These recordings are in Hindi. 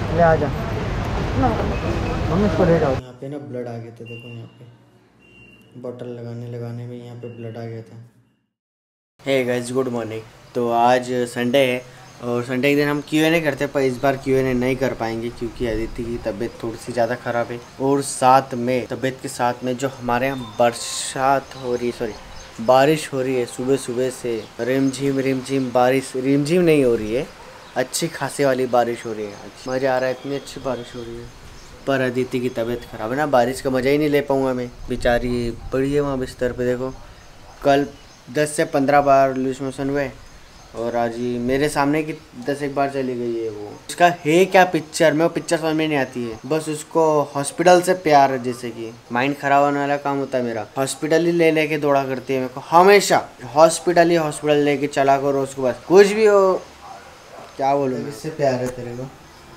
ले आ जा मम्मी, इसको ले जाओ। यहाँ पे ना ब्लड आ गए थे, देखो यहाँ पे बॉटल लगाने में यहाँ पे ब्लड आ गया था। Hey guys, good morning. तो आज संडे है और संडे के दिन हम Q&A करते हैं, पर इस बार Q&A नहीं कर पाएंगे क्योंकि अदिति की तबीयत थोड़ी सी ज़्यादा ख़राब है। और साथ में तबीयत के साथ में जो हमारे यहाँ बारिश हो रही है सुबह सुबह से, रिमझिम बारिश, रिमझिम नहीं हो रही है, अच्छी खासी वाली बारिश हो रही है। मज़ा आ रहा है, इतनी अच्छी बारिश हो रही है। पर अदिति की तबीयत ख़राब है ना, बारिश का मज़ा ही नहीं ले पाऊँगा मैं। बेचारी पड़ी है वहाँ बिस्तर पे। देखो कल 10 से 15 बार लूज मोशन हुए और आज ही मेरे सामने की 10 बार चली गई है। वो उसका है क्या पिक्चर, मैं वो पिक्चर समझ में नहीं आती है। बस उसको हॉस्पिटल से प्यार है, जैसे कि माइंड खराब होने वाला काम होता है मेरा। हॉस्पिटल ही ले लेके दौड़ा करती है मेरे को हमेशा। हॉस्पिटल लेके चला करो उसको, बस कुछ भी हो। क्या बोलूँ, किससे प्यार है तेरे को?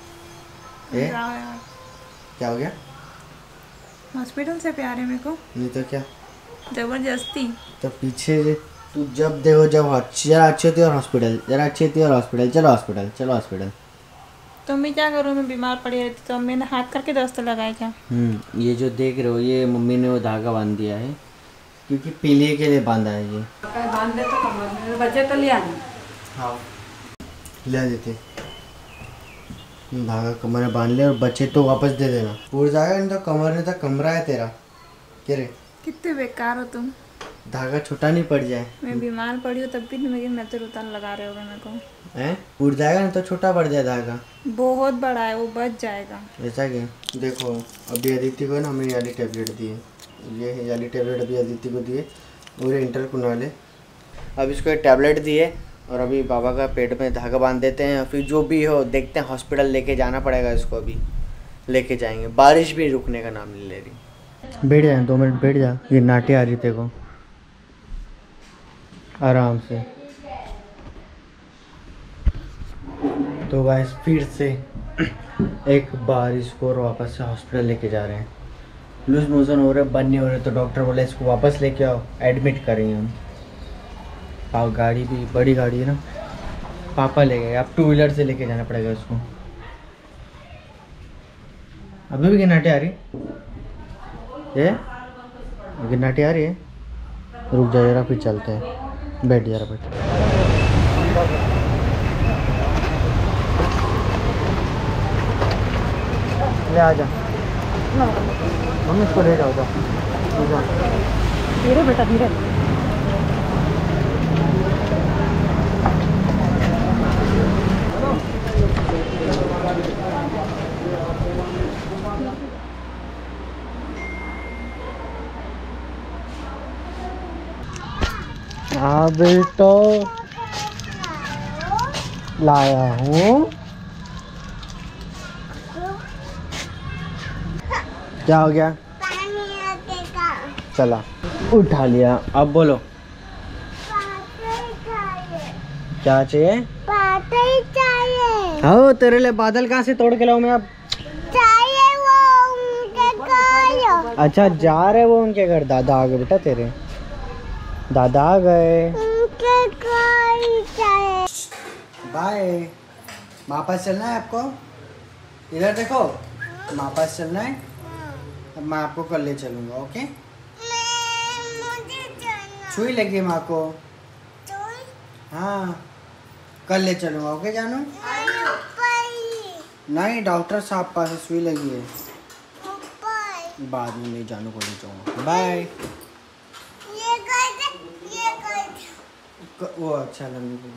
क्या हो गया? हॉस्पिटल से प्यार है मेरे को। नहीं तो क्या, जबरदस्ती। तो पीछे तू जब देखो, जब जरा अच्छी होती है और हॉस्पिटल, जरा अच्छी होती है और हॉस्पिटल, चलो हॉस्पिटल। तो मैं क्या करूँ, मैं बीमार पड़ी रहती तो मैंने हाथ करके दस्त लगाया क्या? ये जो देख रहे हो, ये मम्मी ने वो धागा बांध दिया है क्योंकि पीलिए के लिए बांधा है ये। बांध दे तो कमर में, बच्चे तो ले आना। हाँ ले देते, धागा कमर में बांध ले और बच्चे तो वापस दे देना। पूरा जाएगा नहीं तो कमर में तो कमरा है तेरा। क्या रे, कितने बेकार हो तुम। धागा छोटा नहीं पड़ जाए। मैं बीमार पड़ी हूँ तब भी मेरी नजर उतार लगा रहे होगे मेरे को। हैं, उड़ जाएगा नहीं तो छोटा पड़ जाए धागा। बहुत बड़ा है, वो बच जाएगा। ऐसा क्या? देखो अभी अदिति को ना हमने ये वाली टैबलेट दी है, ये वाली टैबलेट अभी अदिति को दिए और इंटर कुनाले। अब इसको एक टैबलेट दिए और अभी बाबा का पेट में धागा बांध देते हैं, फिर जो भी हो देखते हैं। हॉस्पिटल लेके जाना पड़ेगा इसको, अभी लेके जाएंगे। बारिश भी रुकने का नाम नहीं ले रही। बैठ जाए 2 मिनट, बैठ जा। ये नाटे आ रही तेरे को, आराम से। तो गाइस फिर से एक बार इसको वापस से हॉस्पिटल लेके जा रहे हैं। लूज मोशन हो रहे, बंद नहीं हो रहे, तो डॉक्टर बोले इसको वापस लेके आओ, एडमिट करेंगे हम। और गाड़ी भी बड़ी गाड़ी है ना, पापा ले गए। अब 2 व्हीलर से लेके जाना पड़ेगा इसको। अभी भी गिनाटे आ रही है, गिनाटे आ रही है। रुक जा जरा, फिर चलते हैं। बैठ जरा, बैठ। ले आ जा मम्मी, इसको ले जाओ। धीरे बेटा, धीरे। हाँ बेटा, लाया हूँ। क्या हो गया? चला, उठा लिया। अब बोलो क्या चाहिए? हाँ, तेरे लिए बादल कहाँ से तोड़ के लाऊं मैं अब? चाहिए वो उनके घर। अच्छा, जा रहे वो उनके घर। दादा आ गए बेटा तेरे, दादा आ गए। बाय। वापस चलना है आपको? इधर देखो, वापस चलना है। अब मैं आपको कल ले चलूँगा, ओके? सुई लगी माँ को। हाँ, कल ले चलूँगा, ओके जानू? नहीं, डॉक्टर साहब पास सुई लगी है। बाद में नहीं, जानू को ले जाऊँगा। बाय। वो अच्छा लगने के लिए।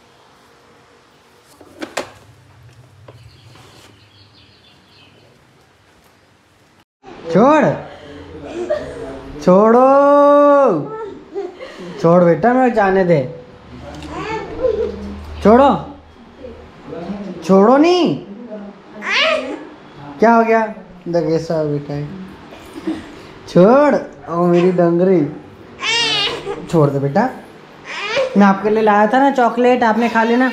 छोड़ बेटा, मैं जाने दे। छोड़ो नहीं। क्या हो गया? देख ऐसा बेटा है। छोड़, ओ मेरी डंगरी, छोड़ दे बेटा। मैं आपके लिए लाया था ना चॉकलेट, आपने खा लेना।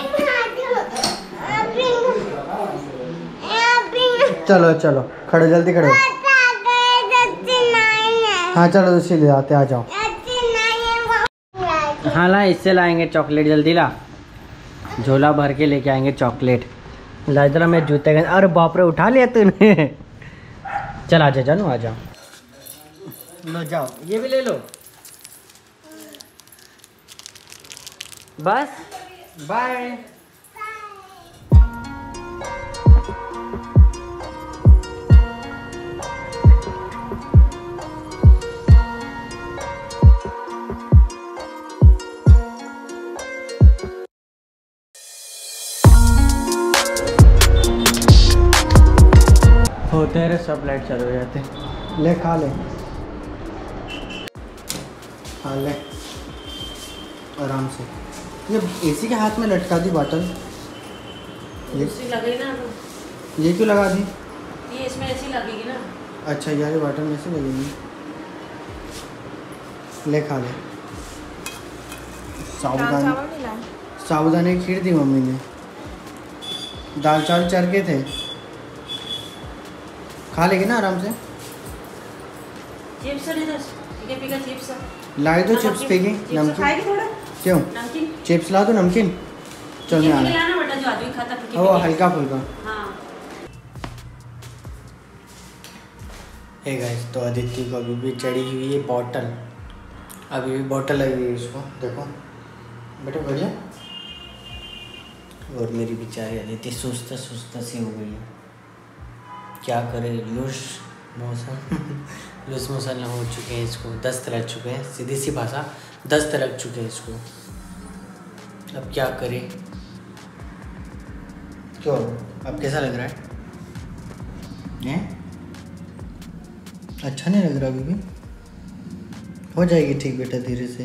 चलो चलो, खड़ो, जल्दी खड़ो। हाँ चलो, उसी ले आते, आ जाओ। हाँ ला, इससे लाएंगे चॉकलेट, जल्दी ला। झोला भर के लेके आएंगे चॉकलेट। लाजरा मैं जूते गए। अरे बाप रे, उठा लिया तूने। चल आजा जानू, आ जाओ। लो जाओ, ये भी ले लो। बस बाय। होते हैं सब, लाइट चालू हो जाते। ले खा ले, खा ले आराम से। ये एसी के हाथ में लटका दी बॉटल, ये लगे ना, ये क्यों लगा दी? ये इसमें ऐसी लगेगी ना। अच्छा यार, ये बॉटल में से लगेगी। ले खा ले। साबुदाने की खीर दी मम्मी ने, दाल चावल चढ़ के थे। खा लेगी ना आराम से। चिप्स चिप्स लाई दो, चिप्स फेंकी। नमकीन थोड़ा, क्यों? नमकीन चिप्स ला दो, नमकीन। चल मैं आ रहा लाना बेटा, जो आदमी खाता हूँ। वो हल्का फुल्का। हाँ। हे गाइस, तो अदिति को अभी भी चढ़ी हुई है बॉटल, अभी भी बॉटल लगी हुई है इसको, देखो बेटा बढ़िया। और मेरी बेचारी अदिति सुस्त सुस्त सी हो गई है, क्या करे। लूज मोशन हो चुके हैं इसको, दस्त लग चुके हैं। सीधी सी भाषा, दस्त लग चुके हैं इसको। अब क्या करे। क्यों, अब कैसा लग रहा है? अच्छा नहीं लग रहा अभी भी? हो जाएगी ठीक बेटा, धीरे से।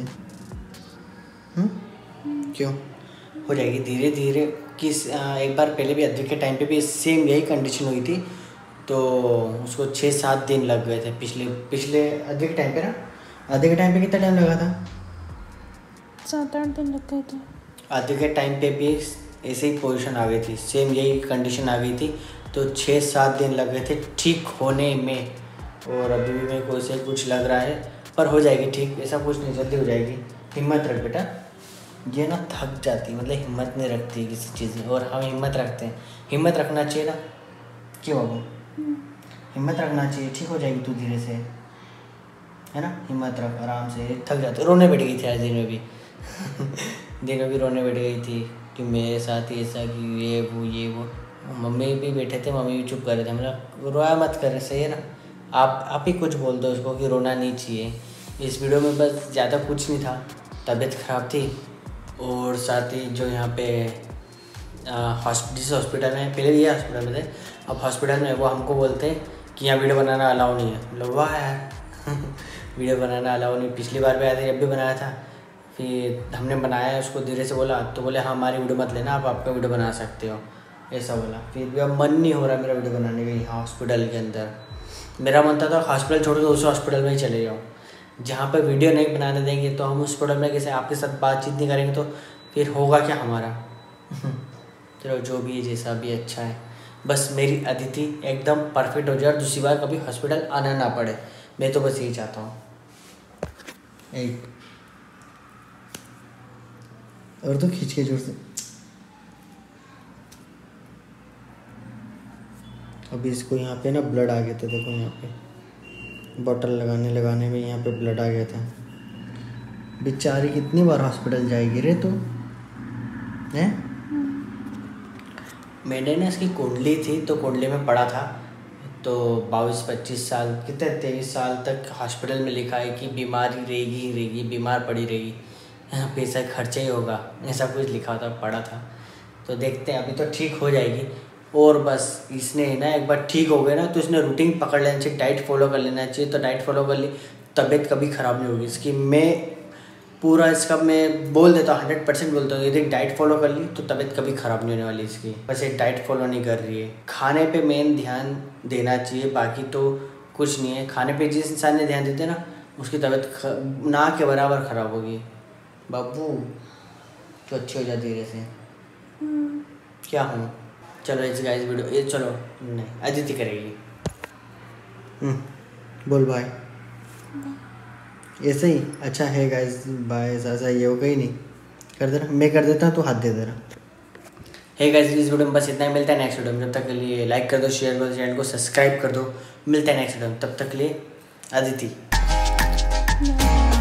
क्यों हो जाएगी? धीरे धीरे। एक बार पहले भी अद्विक के टाइम पे भी सेम यही कंडीशन हुई थी, तो उसको 6-7 दिन लग गए थे पिछले अद्विक के टाइम पे ना। अद्विक के टाइम पे कितना टाइम लगा था? 7-8 दिन लग गए थे। अद्विक के टाइम पे भी ऐसे ही पोजीशन आ गई थी, सेम यही कंडीशन आ गई थी, तो 6-7 दिन लग गए थे ठीक होने में। और अभी भी मेरे को ऐसे कुछ लग रहा है, पर हो जाएगी ठीक, ऐसा कुछ नहीं, जल्दी हो जाएगी। हिम्मत रख बेटा। ये ना थक जाती, मतलब हिम्मत नहीं रखती किसी चीज़ में, और हम हिम्मत रखते हैं। हिम्मत रखना चाहिए ना, क्यों बाबू? हिम्मत रखना चाहिए, ठीक हो जाएगी तू धीरे से, है ना। हिम्मत रख, आराम से। थक जाते, रोने बैठ गई थी आज दिन में भी। दिन में भी रोने बैठ गई थी कि मेरे साथ ऐसा कि ये वो। मम्मी भी बैठे थे, मम्मी भी चुप कर रहे थे। मतलब रोया मत कर, सही है ना। आप ही कुछ बोल दो उसको कि रोना नहीं चाहिए। इस वीडियो में बस ज़्यादा कुछ नहीं था, तबीयत ख़राब थी, और साथ ही जो यहाँ पे जिस हॉस्पिटल में पहले भी हॉस्पिटल में थे, अब हॉस्पिटल में वो हमको बोलते हैं कि यहाँ वीडियो बनाना अलाउ नहीं है। मतलब वाह यार। वीडियो बनाना अलाउ नहीं। पिछली बार भी आया था, जब भी बनाया था, फिर हमने बनाया, उसको धीरे से बोला तो बोले हाँ हमारी वीडियो मत लेना, आप आपका वीडियो बना सकते हो, ऐसा बोला। फिर भी अब मन नहीं हो रहा मेरा वीडियो बनाने का यहाँ हॉस्पिटल के अंदर। मेरा मन था हॉस्पिटल छोड़ के उस हॉस्पिटल में ही चले जाऊँ जहाँ पर वीडियो नहीं बनाने देंगे, तो हम उस हॉस्पिटल में कैसे आपके साथ बातचीत नहीं करेंगे, तो फिर होगा क्या हमारा। चलो जो भी है, जैसा भी अच्छा है, बस मेरी अदिति एकदम परफेक्ट हो जाए और दूसरी बार कभी हॉस्पिटल आना ना पड़े। मैं तो बस यही चाहता हूँ। एक और तो खींच के जोर से। अभी इसको यहाँ पे ना ब्लड आ गया था, देखो यहाँ पे बॉटल लगाने में यहाँ पे ब्लड आ गया था। बेचारी कितनी बार हॉस्पिटल जाएगी रे तू, हैं? मैंने ना इसकी कुंडली थी, तो कुंडली में पढ़ा था, तो 22-25 साल, कितने 23 साल तक हॉस्पिटल में लिखा है कि बीमारी रहेगी, बीमार पड़ी रहेगी, पैसा खर्चा ही होगा, ऐसा कुछ लिखा था, पढ़ा था। तो देखते हैं, अभी तो ठीक हो जाएगी। और बस इसने ना एक बार ठीक हो गया ना, तो इसने रूटीन पकड़ लेना चाहिए, डाइट फॉलो कर लेना चाहिए। तो डाइट फॉलो कर ली, तबीयत कभी ख़राब नहीं होगी इसकी। मैं पूरा इसका मैं बोल देता हूँ, 100% बोलता हूँ, यदि डाइट फॉलो कर ली तो तबीयत कभी ख़राब नहीं होने वाली इसकी। बस एक डाइट फॉलो नहीं कर रही है। खाने पे मेन ध्यान देना चाहिए, बाकी तो कुछ नहीं है। खाने पे जिस इंसान ने ध्यान देते ना, उसकी तबीयत ना के बराबर ख़राब होगी। बाबू तो अच्छी हो जाए धीरे से। क्या हूँ, चलो इस गाइस वीडियो ये, चलो नहीं अदिति करेगी। बोल भाई। ऐसे ही अच्छा है गाइस, बाय। ऐसा ये होगा ही नहीं, कर देना, मैं कर देता हूँ, तो हाथ दे देना। हे गाइस, इस वीडियो में बस इतना ही। मिलता है नेक्स्ट वीडियो में। जब तक के लिए लाइक कर दो, शेयर कर दो, चैनल को सब्सक्राइब कर दो। मिलता है नेक्स्ट वीडियो में। तब तक के लिए अदिति।